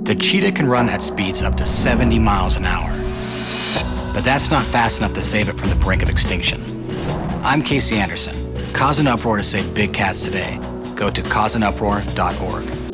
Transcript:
The cheetah can run at speeds up to 70 miles an hour. But that's not fast enough to save it from the brink of extinction. I'm Casey Anderson. Cause an uproar to save big cats today. Go to causeanuproar.org.